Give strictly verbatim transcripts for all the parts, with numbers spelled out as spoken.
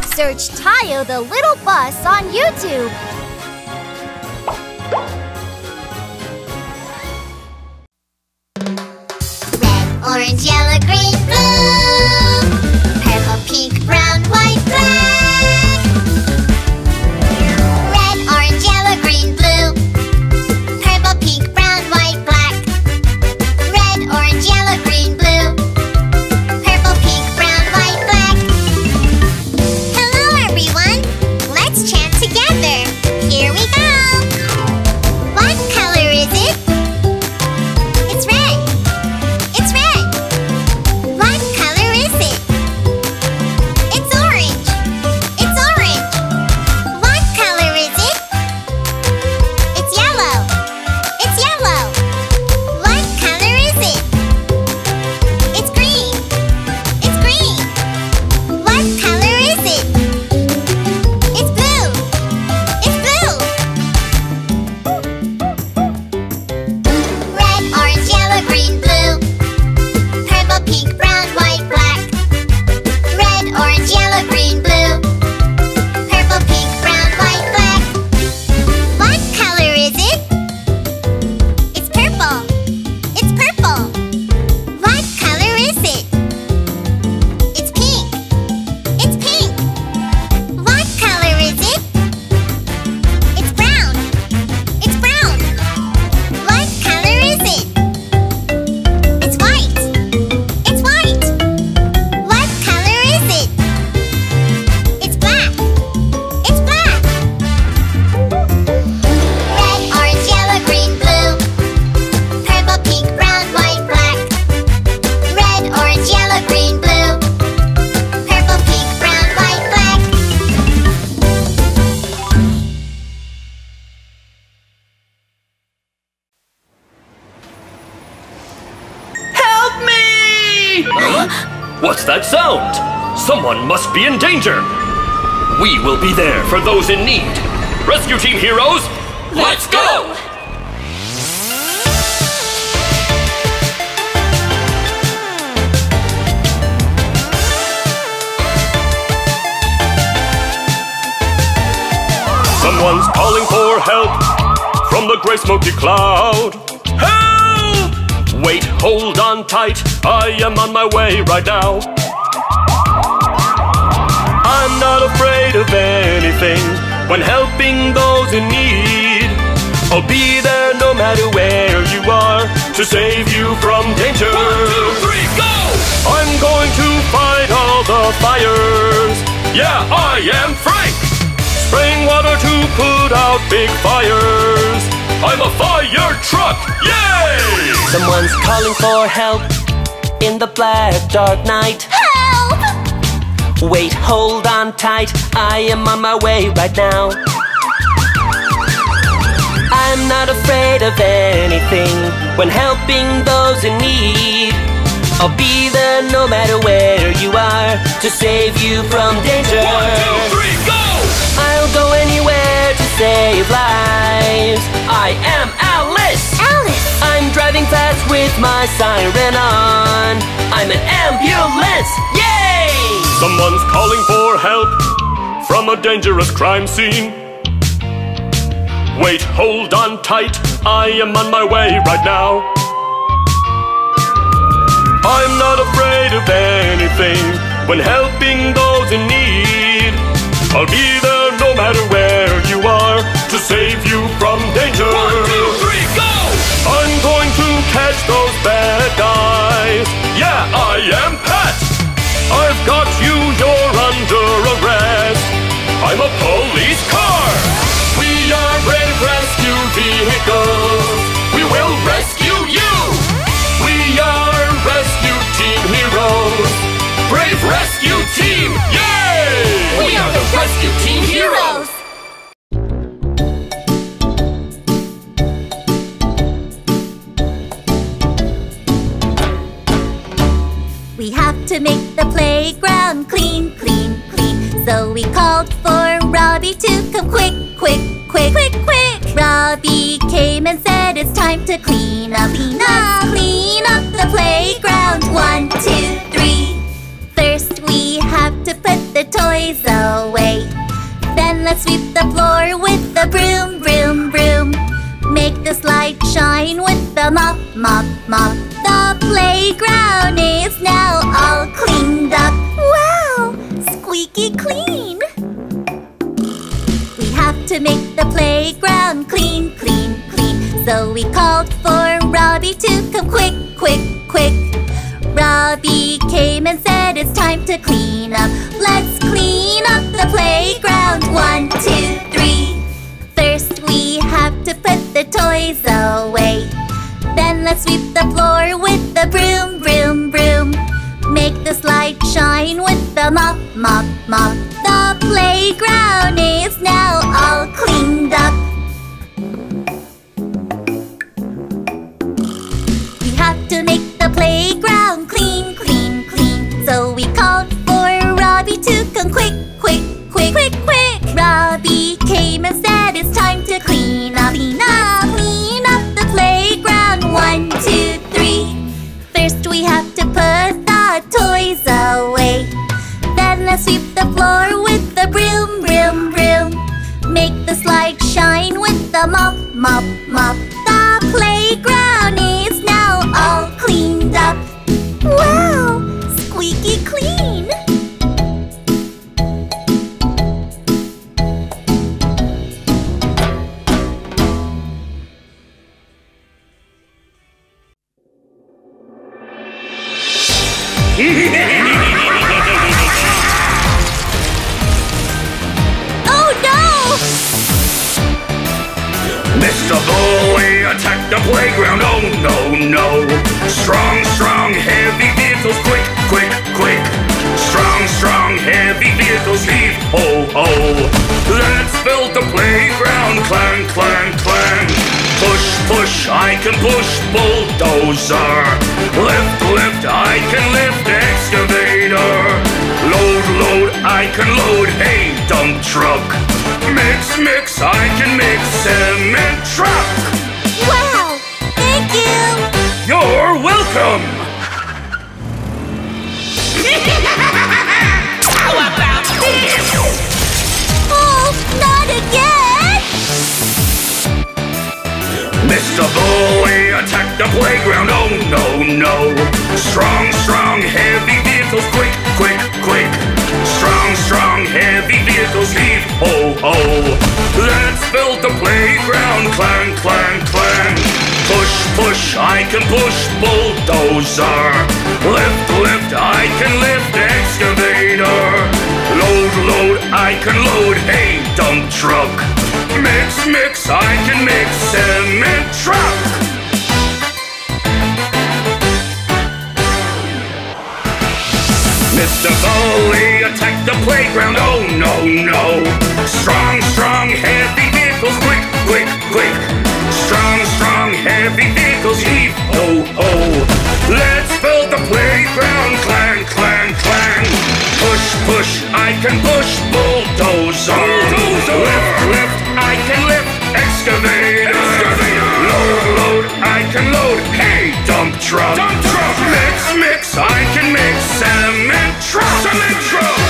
Search Tayo the Little Bus on YouTube. Red, orange, yellow, green, blue. Purple, pink, brown, white, black. Red, orange, yellow, green, blue. Purple, pink, brown, white, black. Red, orange, yellow, green, blue. Purple, pink, brown, white, black. Hello everyone! Let's chant together. Here we go! What color is it? It's red. It's red. What color is it? It's orange. It's orange. What color is it? It's yellow. It's yellow. What color is it? It's green. It's green. What color is it? It's blue. It's blue. Red, orange, yellow, green, blue. Purple, pink, brown, white, black. Red, orange, yellow, green, blue. Purple, pink, brown, white, black. What color is it? It's purple. It's purple. What color is it? It's pink. It's pink. What color is it? It's brown. It's brown. What color is it? It's white. It's white. What color is it? It's black. It's black. Red, orange, yellow, green, blue. Purple, pink, brown, white, black. Red, orange, yellow, green, blue. Purple, pink, brown, white, black. Help me! What's that sound? Someone must be in danger. We will be there for those in need. Rescue team heroes, let's go! Someone's calling for help from the gray smoky cloud. Help! Wait, hold on tight. I am on my way right now. I'm not afraid of anything when helping those in need. I'll be there no matter where you are to save you from danger. One, two, three, go! I'm going to fight all the fires. Yeah, I am Frank. Spraying water to put out big fires. I'm a fire truck, yay! Someone's calling for help in the black dark night. Help! Wait, hold on tight. I am on my way right now. I'm not afraid of anything when helping those in need. I'll be there no matter where you are to save you from danger. One, two, three, go! I'll go anywhere to save lives. I am Alice. Alice! I'm driving fast with my siren on. I'm an ambulance. Yay! Someone's calling for help from a dangerous crime scene. Wait, hold on tight. I am on my way right now. I'm not afraid of anything when helping those in need. I'll be there no matter where you are to save you from danger. One, two, three, go! I'm going to catch those bad guys. Yeah, I am Pat. I've got you, you're under arrest. I'm a police car. We are brave rescue vehicles. We will rescue you. We are rescue team heroes. Brave rescue team, yay! We are the rescue team heroes! We have to make the playground clean, clean, clean. So we called for Robbie to come quick, quick, quick, quick, quick. Robbie came and said it's time to clean up, clean up, clean up the playground. One, two, three. First we have to put the toys away. let's sweep the floor with the broom, broom, broom. Make the slide shine with the mop, mop, mop. The playground is now all cleaned up. Wow! Squeaky clean! We have to make the playground clean, clean, clean. So we called for Robbie to come quick, quick, quick. Robbie came and said it's time to clean up. Let's clean up the playground. One, two, three. First we have to put the toys away. Then let's sweep the floor with the broom, broom, broom. Make the slide shine with the mop, mop, mop. The playground is now all cleaned up. We have to make the playground clean, clean, clean. So we called for Robbie to come quick, quick, quick, quick, quick. Robbie came and said it's time to clean up, clean up, clean up the playground. One, two, three. First we have to put the toys away. Then let's sweep the floor with the broom, broom, broom. Make the slide shine with the mop, mop, mop. The playground is now all cleaned up. Wow! Squeaky clean! Oh no! Mister Bully attacked the playground, oh no, no. Strong, strong, heavy vehicles, quick, quick, quick. Strong, strong, heavy vehicles, heave, ho, ho. Let's build the playground, clang, clang, clang. Push, push, I can push, bulldozer. Lift, lift, I can lift, excavator. Load, load, I can load, hey, dump truck. Mix, mix, I can mix, cement truck. Wow! Thank you! You're welcome! How about this? Oh, not again! Mister Bully attacked the playground, oh no, no. Strong, strong, heavy vehicles, quick, quick, quick. Strong, strong, heavy vehicles, heave, ho, ho. Let's build the playground, clang, clang, clang. Push, push, I can push, bulldozer. Lift, lift, I can lift, excavator. Load, load, I can load, hey, dump truck. Mix, mix, I can mix, cement truck. Mister Bully attacked the playground, oh no, no. Strong, strong, heavy vehicles, quick, quick, quick. Strong, strong, heavy vehicles, heave, ho, ho. Let's build the playground, clang, clang, clang. Push, push, I can push, bulldozer. Bulldozer. Lift, lift, I can lift, excavator. Excavator. Load, load, I can load, hey, dump truck. Dump truck. Mix, mix, I can mix, cement truck. Cement truck.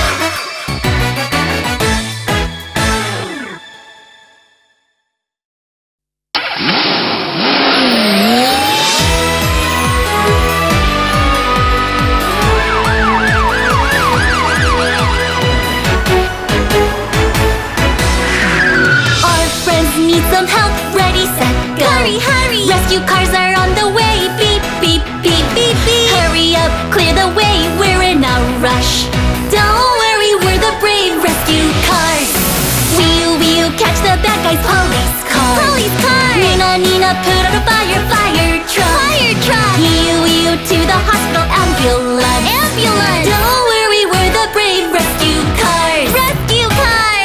Need some help, ready, set, go. Hurry, hurry! Rescue cars are on the way. Beep, beep, beep, beep, beep. Hurry up, clear the way, we're in a rush. Don't worry, we're the brave rescue cars. Wheel, wheel, catch the bad guys, police car. Police car! Nina, Nina, put out a fire, fire truck. Fire truck! Wheel, wheel, to the hospital, ambulance. Ambulance! Don't worry, we're the brave rescue cars. Rescue cars!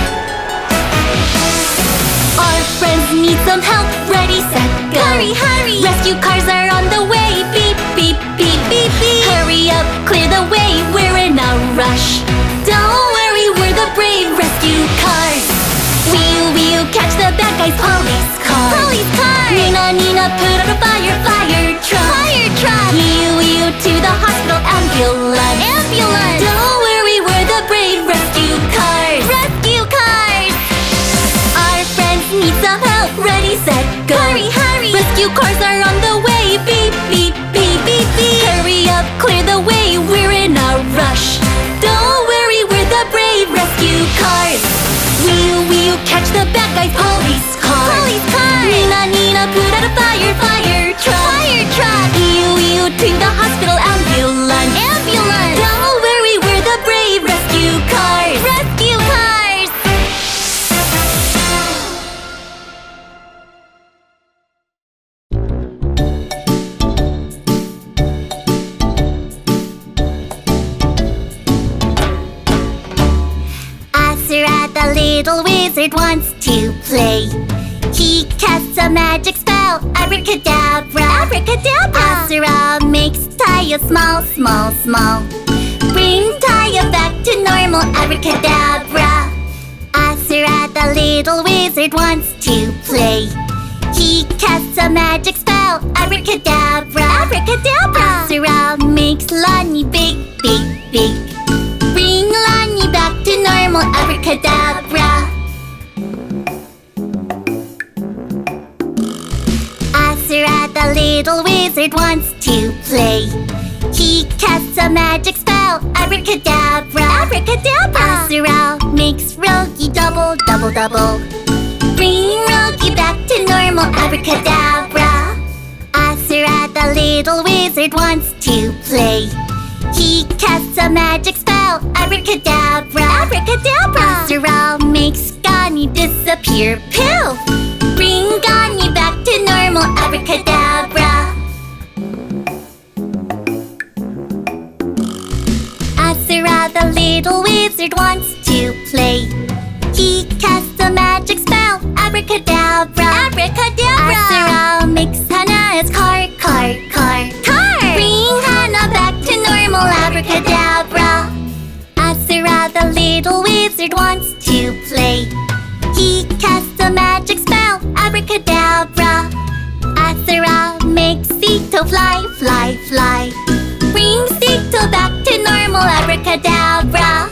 Our friends need some help, ready, set, go. Hurry, hurry! Rescue cars are on the way. Beep, beep, beep, beep, beep. Hurry up, clear the way, we're in a rush. Don't worry, we're the brave rescue cars. Wheel, wheel, catch the bad guys, police car. Police car! Nina, Nina, put out a fire, fire truck. Fire truck! Wheel, wheel, to the hospital, ambulance. Ambulance! Don't worry, we're the brave rescue cars. Rescue cars! catch the bad guys. Police car, police car. Nina, Nina, put out a fire, fire truck, fire truck. Ew, ew, to the hospital ambulance, ambulance. Don't worry, we're the brave rescue cars, rescue cars. Azura, the little wizard, wants to play. He casts a magic spell, abracadabra, abracadabra. Azura makes Taya small, small, small. Bring Taya back to normal, abracadabra. Azura, the little wizard, wants to play. He casts a magic spell, abracadabra, abracadabra. Azura makes Lani big, big, big. Bring Lani back to normal, abracadabra. Azura, the little wizard, wants to play. He casts a magic spell, abracadabra, abracadabra. Azura makes Rogi double, double, double. Bring Rogi back to normal, abracadabra. Azura, the little wizard, wants to play. He casts a magic spell, abracadabra, abracadabra. Azura makes Gani disappear, poof. Bring Gani back to normal, abracadabra. Azura, the little wizard, wants to play. He casts a magic spell, abracadabra, abracadabra. Azura makes Hana's car, car, car, car. Bring Hana back to normal, abracadabra. Azura, the little wizard, wants to play. He casts a magic spell, abracadabra. Azura makes Sito fly, fly, fly. Bring Sito back to normal, abracadabra.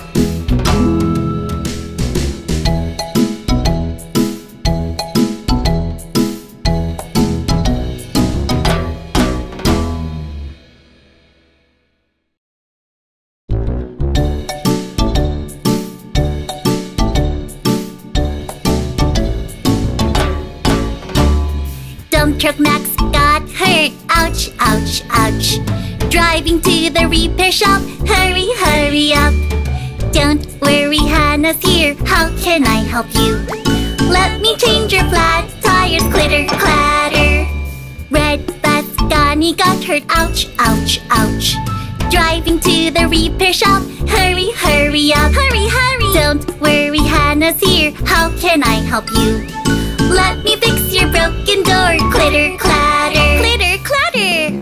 Dump truck Max got hurt, ouch, ouch, ouch. Driving to the repair shop, hurry, hurry up. Don't worry, Hana's here, how can I help you? Let me change your flat tires, clitter, clatter. Red Bus Gani got hurt, ouch, ouch, ouch. Driving to the repair shop, hurry, hurry up, hurry, hurry. Don't worry, Hana's here, how can I help you? Let me fix your broken door, clitter, clatter, clitter, clatter.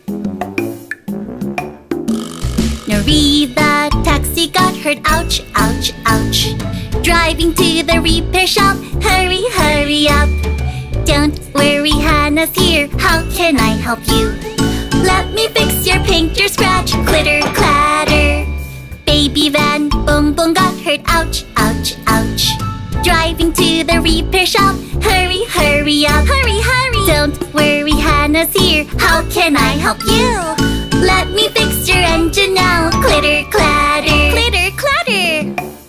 Nori, the taxi got hurt, ouch, ouch, ouch. Driving to the repair shop, hurry, hurry up. Don't worry, Hana's here, how can I help you? Let me fix your painter scratch, clitter, clatter. Baby van, boom, boom, got hurt, ouch, ouch, ouch. Driving to the repair shop, hurry, hurry up, hurry, hurry. Don't worry, Hana's here, how can I help you? Let me fix your engine now, clitter, clatter, clitter, clatter.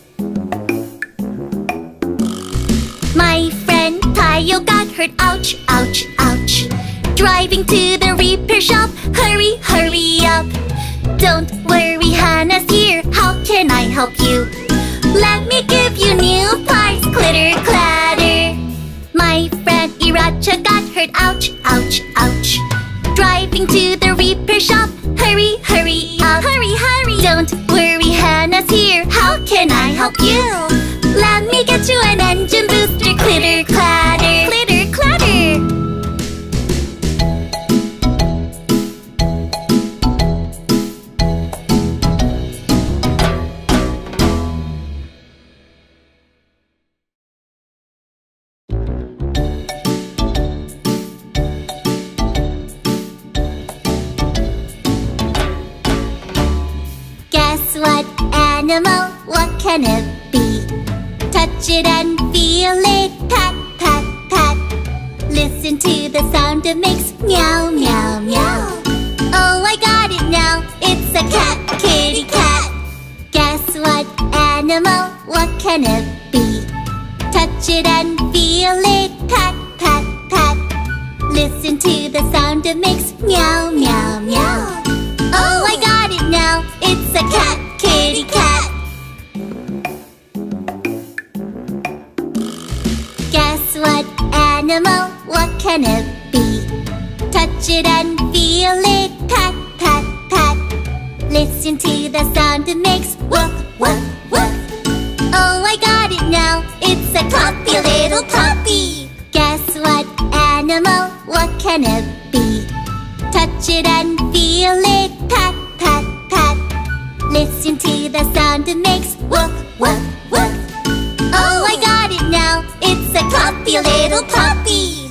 My friend Tayo got hurt, ouch, ouch, ouch. Driving to the repair shop, hurry, hurry up. Don't worry, Hana's here, how can I help you? Let me give you new parts, clitter, clatter. My friend Iracha got hurt, ouch, ouch, ouch. Driving to the repair shop, hurry, hurry up, hurry, hurry. Don't worry, Hana's here, how can I help you? Let me get you an engine booster, clitter, clatter, clitter, clatter. What animal, what can it be? Touch it and feel it, pat, pat, pat. Listen to the sound it makes, meow, meow, meow. Oh, I got it now, it's a cat, kitty cat. Guess what animal, what can it be? Touch it and feel it, pat, pat, pat. Listen to the sound it makes, meow, meow, meow. Oh, I got it now, it's a cat, kitty cat. Guess what animal, what can it be? Touch it and feel it, pat, pat, pat. Listen to the sound it makes, woof, woof, woof. Oh, I got it now, it's a puppy, little puppy. Guess what animal, what can it be? Touch it and feel it, pat, pat, pat. Listen to the sound it makes, woof, woof, woof. Oh, I got it now, it's a puppy, little puppy.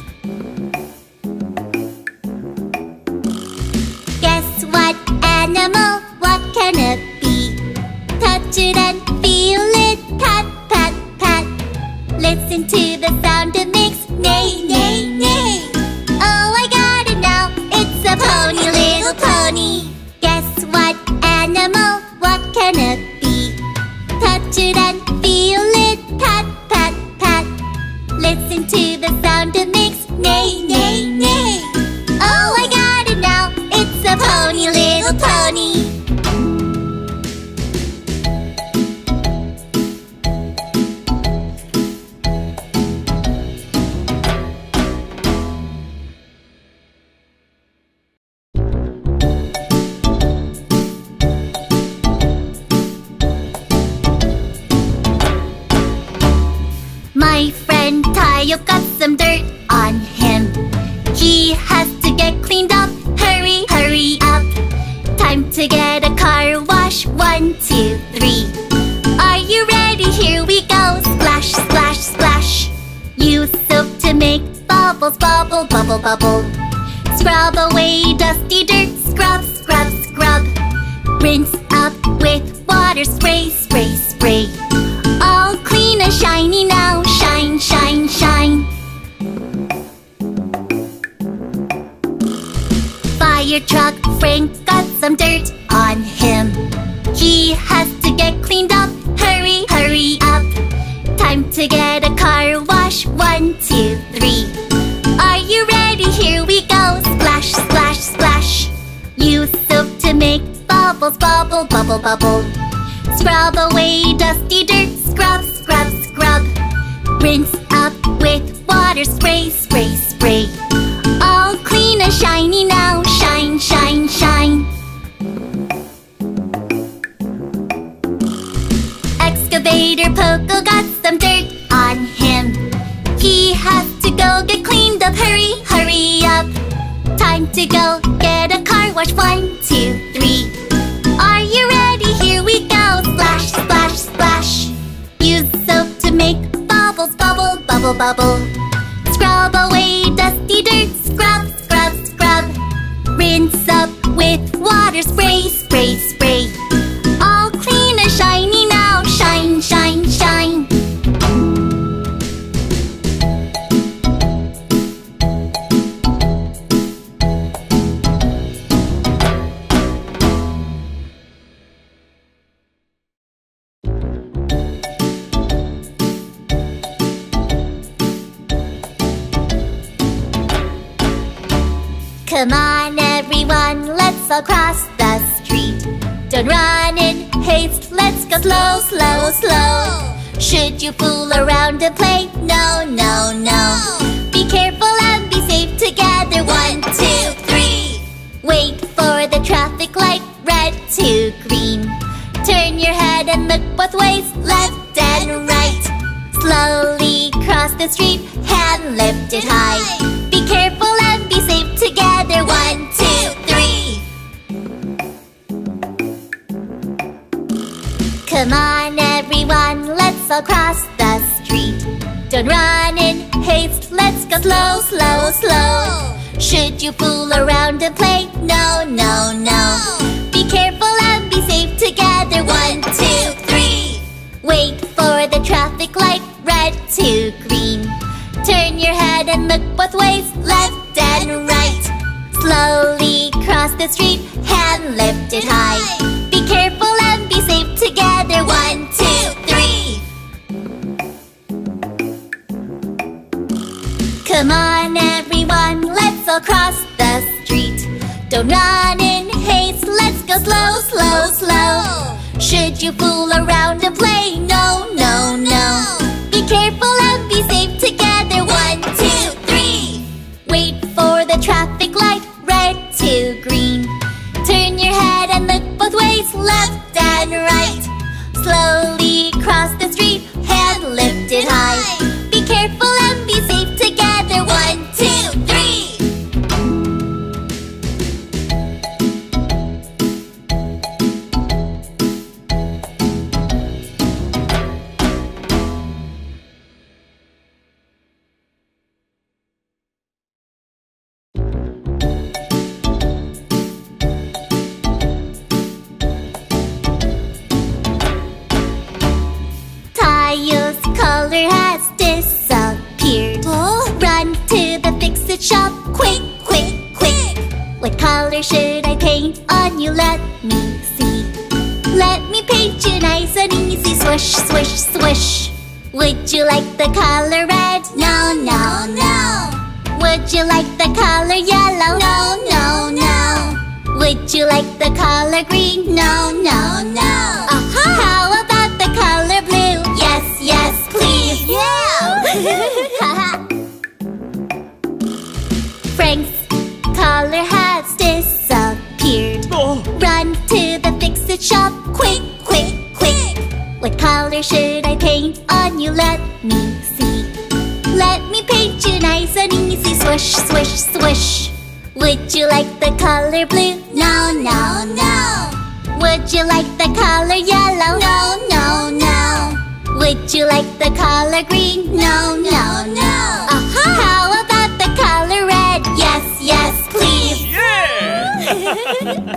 Guess what animal, what can it be? Touch it and feel it, pat, pat, pat. Listen to the sound it makes, neigh, neigh, neigh. Oh, I got it now, it's a pony, little pony. Guess what animal, what can it be? Touch it and feel it, pat, pat, pat. Listen to the sound it makes, neigh, neigh, neigh. Oh, I got it now, it's a pony, little pony. My friend Tayo got some dirt on him. He has to get cleaned up, hurry, hurry up. Time to get a car wash, one, two, three. Are you ready? Here we go, splash, splash, splash. Use soap to make bubbles, bubble, bubble, bubble. Scrub away dusty dirt, scrub, scrub, scrub. Rinse up with water, spray, spray, spray. All clean and shiny now, shine, shine, shine. Fire truck Frank got some dirt on him. He has to get cleaned up, hurry, hurry up. Time to get a car wash, one, two, three. Are you ready? Here we go, splash, splash, splash. Use soap to make bubbles, bubble, bubble, bubble. Scrub away dusty dirt, scrub, scrub, scrub. Rinse up with water, spray, spray, spray. All clean and shiny now, shine, shine, shine. Excavator Poco got some dirt on him. He has to go get cleaned up, hurry, hurry up. Time to go get a car wash, one, two, three. Are you ready? Here we go, splash, splash, splash. Use soap to make bubbles, bubble, bubble, bubble. Scrub away dusty dirt, scrub, scrub, scrub. Rinse up with water, spray, spray, spray. All clean and shiny now, shine, shine, shine. Come on everyone, let's all cross the street. Don't run in haste, let's go slow, slow, slow. Should you fool around and play? No, no, no. Be careful and be safe together, one, two, three. Wait for the traffic light, red to green. Turn your head and look both ways, left and right. Slowly cross the street, hand lifted high. Be careful and be safe together, one, two, three. Come on everyone, let's all cross the street. Don't run in haste, let's go slow, slow, slow. Should you fool around and play? No, no, no. Be careful and be safe together, one, two, three. Wait for the traffic light, red to green. Turn your head and look both ways, left and right. Slowly cross the street, hand lifted high. Be careful and be safe together, one, two, three. across the street. Don't run in haste, let's go slow, slow, slow. Should you fool around and play? No, no, no. Be careful and be safe together. One, two, three. Wait for the traffic light, red to green. Turn your head and look both ways, left and right. Slowly cross the street, hand lifted high. Be careful and be safe together. One, two, three. Tayo's color has disappeared. Run to the fix-it shop, quick, quick, quick. What color should I paint on you? Let me see. Let me paint you nice and easy. Swish, swish, swish. Would you like the color red? No, no, no. Would you like the color yellow? No, no, no. Would you like the color green? No, no, no. Uh-huh. How about the color blue? Yes, yes, please. Yeah. Frank's color has disappeared. Oh. Run to the fix-it shop, quick, quick, quick. What color should I paint on you? Let me see. Let me paint you nice and easy. Swish, swish, swish. Would you like the color blue? No, no, no. Would you like the color yellow? No, no, no. Would you like the color green? No, no, no. Uh-huh. How about the color red? Yes, yes, please. Yeah!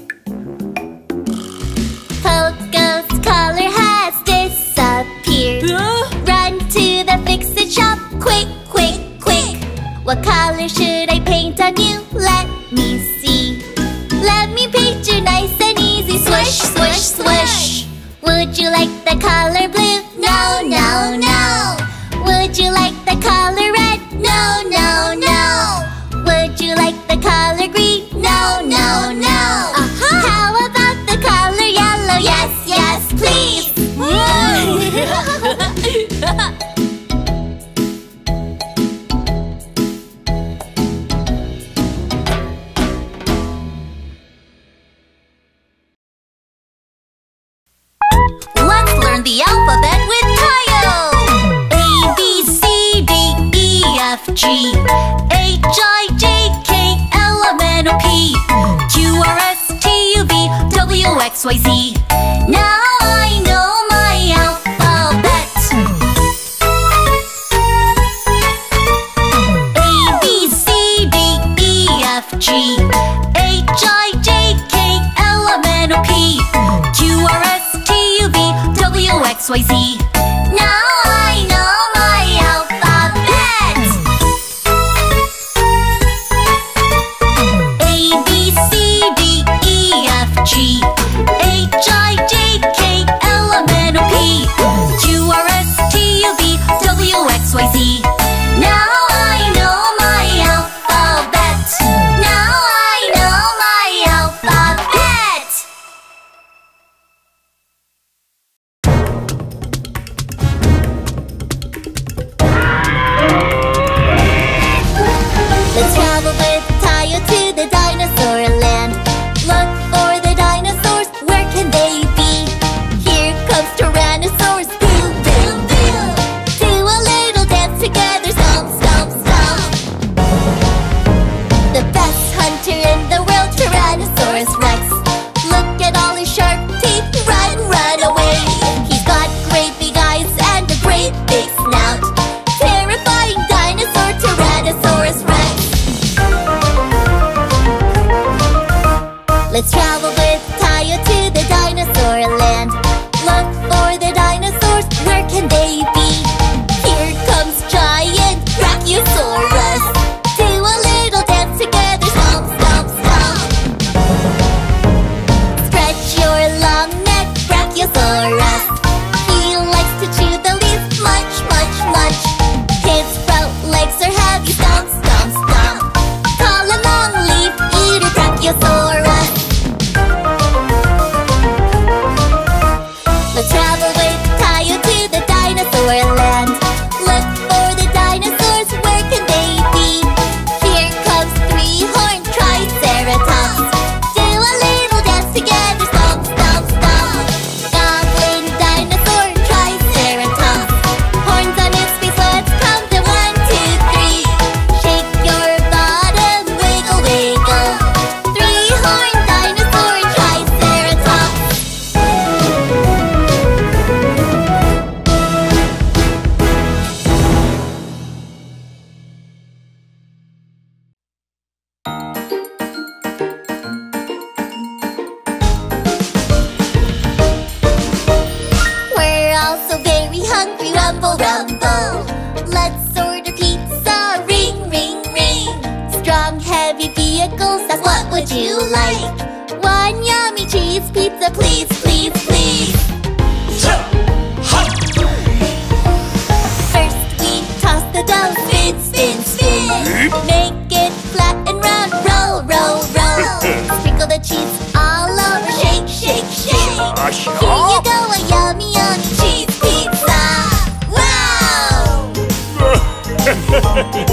Poco's color has disappeared. Run to the fix-it shop, quick, quick, quick. What color should I paint on you? Let me see. Let me paint you nice and easy. Swish, swish, swish. Would you like the color blue? No, no, no. Would you like the color red? No, no, no. Would you like the color green? No, no, no. Uh-huh. How about the color yellow? Yes, yes, please. Let's learn the alphabet with Tayo. A, B, C, D, E, F, G, H, I, J, K, L, M, N, O, P, Q, R, S, T, U, V, W, X, Y, Z. Now I know my alphabet. A, B, C, D, E, F, G, H, I, J, K, L, M, N, O, P, Q, R, S, T, U, V, W, X, Y, Z. Now I know my alphabet. A, B, C, D, E, F, G, H, I, J, K, L, M, N, O, P, Q, R, S, T, U, V, W, X, Y, Z. Now I know my alphabet. Now I know my alphabet. Let's travel with Tayo to the dinosaur land. Look for the dinosaurs, where can they be? Here comes Tyrannosaurus, boo, boo, boo. Do a little dance together, stomp, stomp, stomp. The best hunter in the world, Tyrannosaurus Rex. Look at all his sharp teeth, run, run away. He's got great big eyes and a great big snout. Terrifying dinosaur, Tyrannosaurus Rex. Let's travel with Tayo to the dinosaur land. Look for the dinosaurs, very hungry, rumble, rumble. Let's order pizza, ring, ring, ring. Strong, heavy vehicles, that's what would you like? One yummy cheese pizza, please, please, please. First we toss the dough, spin, spin, spin. Make it flat and round, roll, roll, roll. Sprinkle the cheese all over, shake, shake, shake. Here you go, a yummy, yummy cheese pizza. Wow!